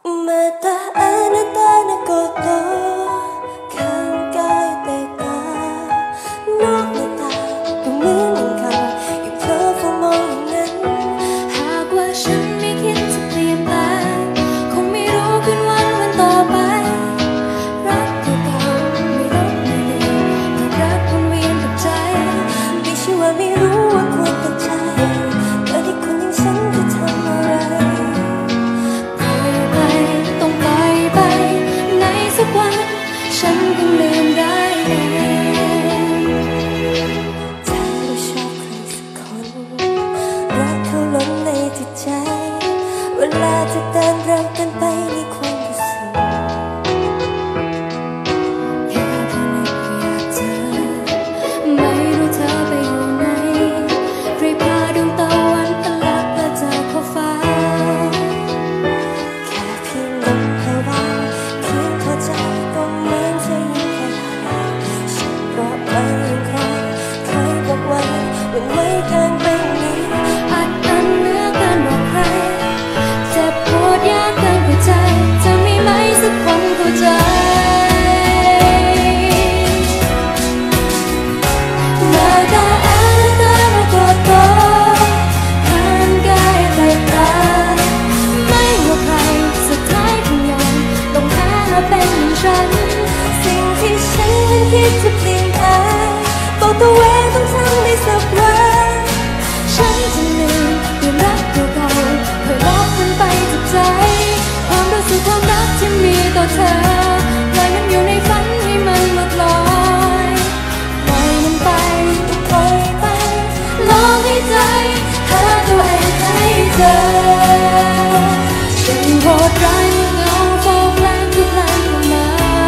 Mata anak-anak koto Kangkay teta Nอกในตาก็เหมือนอย่างเขาอยู่เพ้อเฝ้ามองอย่างนั้นหากว่าฉันไม่คิดจะเปลี่ยนแปลงคงไม่รู้คืนวันต่อไปรักเก่าๆไม่ลบไม่ลืมรักวนเวียนกับใจไม่ใช่ว่าไม่รู้ว่าควรตัดใจแต่ที่คนอย่างฉันจะทำอะไรฉันคงลืมได้เองถ้าเราชอบใครสักคนรักเขาล้นในจิตใจเวลาจะเดินเรากันไปในความรู้สึกแค่เธอนึกอยากเจอไม่รู้เธอไปอยู่ไหนใครพาดวงตะวันพลัดพาจากขอบฟ้าแค่เพียงลมหายใจเพียงพอใจก็เหมือนจะยิ่งแค่หายฉันเพราะไม่ยังใครเคยบอกไว้มันไว้เกินไปนี้อัดอั้นเหลือเกินบอกใครเจ็บปวดยากเกินเข้าใจจะมีไหมสักคนเข้าใจมาตาอาตามาโกโตห่างกายใกล้ตาไม่ว่าใครสุดท้ายคงยอมลงแพ้มาเป็นฉันสิ่งที่ฉันนั้นคิดจะเปลี่ยนแปลงบอกตัวเองต้องทำได้สักวันฉันจะลืมเรื่องรักเก่าๆเคยลบมันไปจากใจความรู้สึกความรักที่มีต่อเธอปล่อยมันอยู่ในฝันให้มันหมดลอยปล่อยมันไปก็ปล่อยไปลองให้ใจหาตัวเองให้เจอฉันโหดร้ายเงาโฟมแรงทุกแรงเข้ามา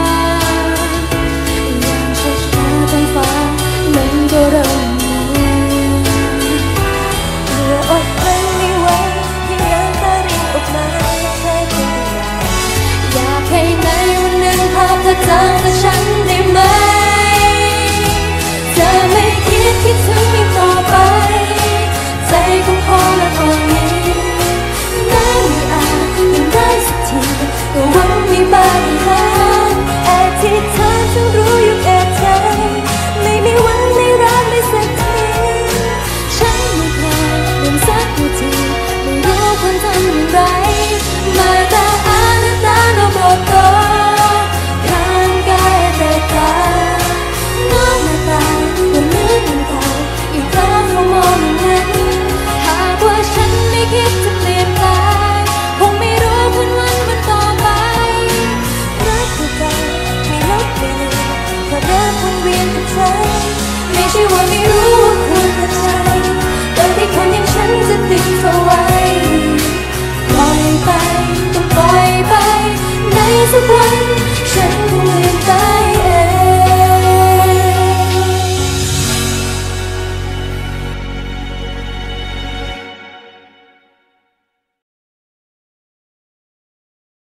อย่างช้าๆท้องฟ้ามันก็เริ่มมืดเพื่ออดกลั้นไม่ไหวที่น้ำตารินออกมาแค่เพียงอยากให้ในวันหนึ่งภาพเธอจางกับฉันได้ไหมจะไม่คิดถึงอีกต่อไปใจของพ่อและคนนี้น่าไม่อาจยังได้สักทีก็หวังมีบางอย่างแอบที่เธอจะรู้อยู่แอบใจไม่มีวันได้รักได้สักทีฉันไม่พอลืมสักทีไม่รู้ควรทำอย่างไรมาตาอานาตาโนโบโตข้างกายแต่ตาน้องหน้าตาก็เหมือนอย่างเก่าอยู่เพราะเขามองอย่างนั้นหากว่าฉันไม่คิดจะเปลี่ยนแปลงคงไม่รู้คืนวันต่อไปรักเก่าๆไม่ลบไม่ลืมเพราะรักวนเวียนกับใจไม่ใช่ว่าไม่รู้ว่าควรตัดใจแต่ที่คนอย่างฉันจะติดเธอไว้ปล่อยไปต้องปล่อยไปในสักวัน